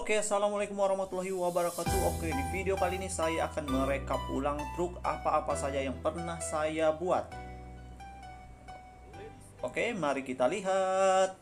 Oke, assalamualaikum warahmatullahi wabarakatuh. Oke, di video kali ini saya akan merekap ulang truk apa-apa saja yang pernah saya buat. Oke, mari kita lihat.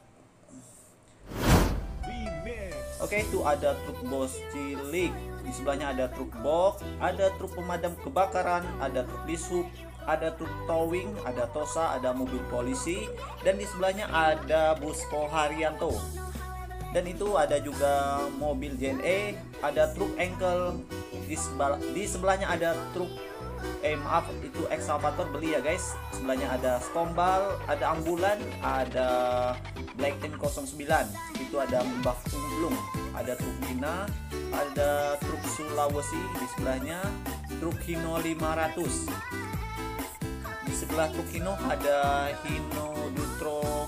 Oke, itu ada truk bos cilik. Di sebelahnya ada truk box, ada truk pemadam kebakaran, ada truk dishub, ada truk towing, ada tosa, ada mobil polisi, dan di sebelahnya ada bus Haryanto. Dan itu ada juga mobil JNE, ada truk engkel, di sebelahnya ada truk maaf, itu ekskavator beli ya guys. Sebelahnya ada Stombal, ada ambulan, ada Black 1009, itu ada Mbah Kumblung, ada truk Dina, ada truk Sulawesi, di sebelahnya truk Hino 500. Di sebelah truk Hino ada Hino Dutro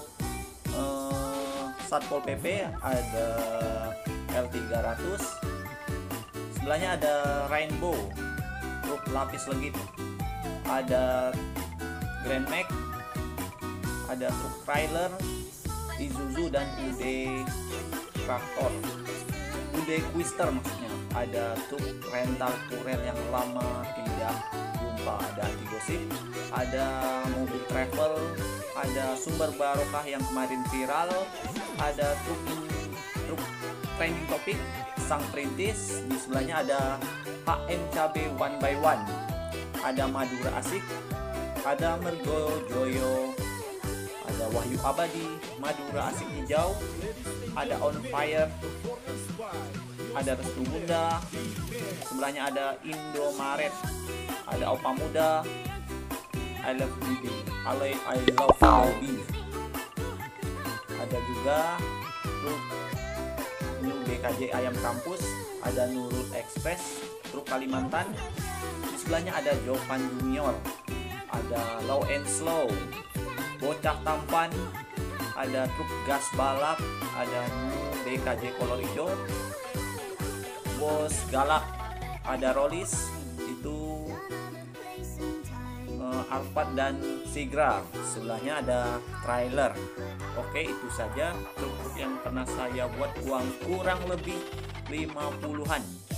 Satpol PP, ada L300. Sebelahnya ada Rainbow, truk lapis legit, ada Grand Max, ada truk trailer Isuzu dan UD Traktor, UD Twister maksudnya. Ada truk rental kurir yang lama tidak jumpa, ada Antigosip, ada mobil travel, ada Sumber Barokah yang kemarin viral, ada truk trending topik Sang Perintis. Di sebelahnya ada HM Cabe One by One, ada Madura Asik, ada Mergo Joyo, ada Wahyu Abadi, Madura Asik Hijau, ada On Fire, ada Restu Bunda. Sebelahnya ada Indomaret, ada Opa Muda, I Love Baby, I Love Baby. Ada juga truk New BKJ Ayam Kampus, ada Nurul Express, truk Kalimantan. Di sebelahnya ada Jovan Junior, ada Low and Slow, Bocah Tampan, ada truk gas balap, ada New BKJ Kolor Hijau, Bos Galak, ada Rollis, itu Alphard dan Sigra. Sebelahnya ada trailer. Oke, itu saja truk yang pernah saya buat, uang kurang lebih 50-an.